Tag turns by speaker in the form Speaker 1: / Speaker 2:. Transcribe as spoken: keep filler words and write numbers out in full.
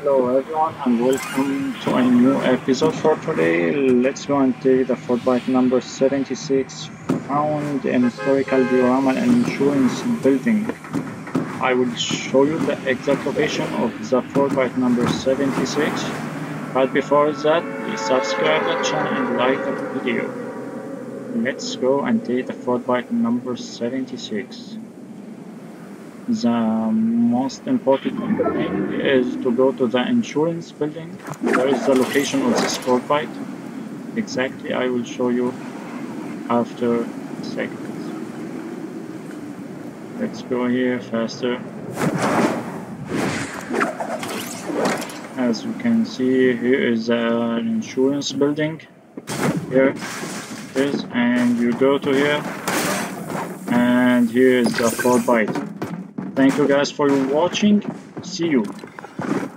Speaker 1: Hello everyone and welcome to a new episode for today. Let's go and take the Fortbyte number seventy-six found in Historical Diorama and Insurance Building. I will show you the exact location of the Fortbyte number seventy-six, but before that please subscribe the channel and like the video. Let's go and take the Fortbyte number seventy-six. The most important thing is to go to the insurance building. Where is the location of this Fortbyte? Exactly, I will show you after seconds. Let's go here faster. As you can see, here is an insurance building. Here it is, and you go to here, and here is the Fortbyte. Thank you guys for watching. See you.